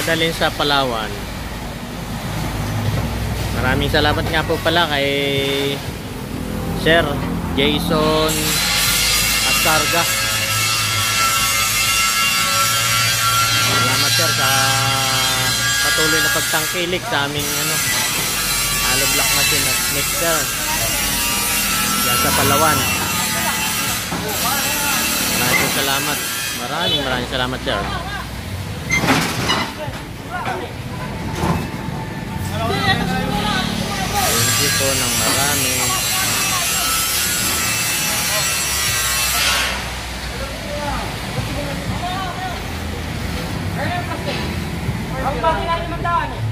dadalhin sa Palawan. Maraming salamat nga po pala kay Sir Jason Asarga. Salamat sir sa patuloy na pagtangkilik sa aming hollow block machine at mixer yan sa Palawan. Maraming salamat. Maraming salamat sir. Thank you po ng marami. Ang bakit natin magdaan eh?